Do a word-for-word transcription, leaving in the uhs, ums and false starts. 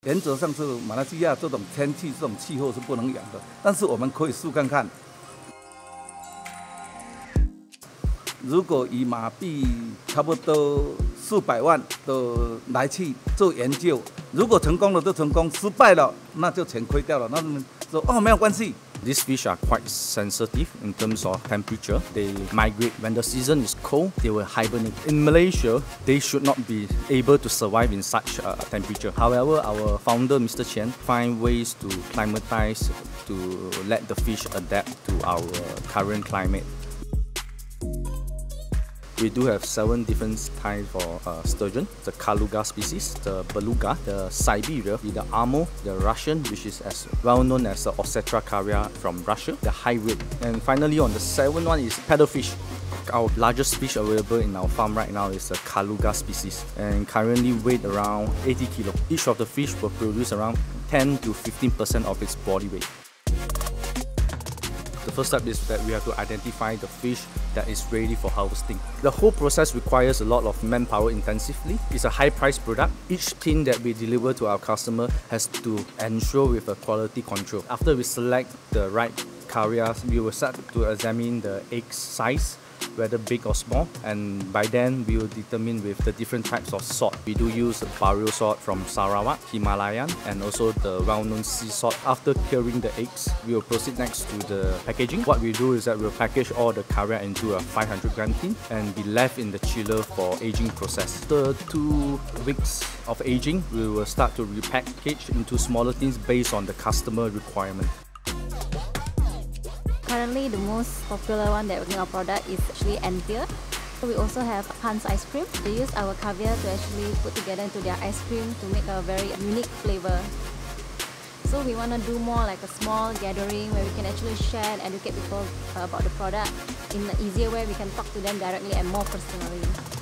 原则上是马来西亚这种天气、这种气候是不能养的，但是我们可以试看看。如果以马币差不多四百万的来去做研究，如果成功了就成功，失败了那就全亏掉了。那么说哦，没有关系。 These fish are quite sensitive in terms of temperature. They migrate when the season is cold. They will hibernate. In Malaysia, they should not be able to survive in such a temperature. However, our founder, Mister Chen, find ways to climatize to let the fish adapt to our current climate. We do have seven different types for uh, sturgeon: the Kaluga species, the Beluga, the Siberia, the Amur, the Russian, which is as well known as the Ossetra caria from Russia, the hybrid, and finally on the seventh one is paddlefish. Our largest fish available in our farm right now is the Kaluga species, and currently weight around eighty kilo. Each of the fish will produce around ten to fifteen percent of its body weight. The first step is that we have to identify the fish that is ready for harvesting. The whole process requires a lot of manpower intensively. It's a high price product. Each tin that we deliver to our customer has to ensure with a quality control. After we select the right carias, we will start to examine the egg size, whether big or small, and by then we will determine with the different types of salt. We do use Barrio salt from Sarawak, Himalayan, and also the well-known sea salt. After curing the eggs, we will proceed next to the packaging. What we do is that we'll package all the caria into a five hundred gram tin and be left in the chiller for aging process. After two weeks of aging, we will start to repackage into smaller tins based on the customer requirement. Currently, the most popular one that we in our product is actually Antia. We also have Hans ice cream. They use our caviar to actually put together into their ice cream to make a very unique flavor. So we want to do more like a small gathering where we can actually share and educate people about the product in an easier way. We can talk to them directly and more personally.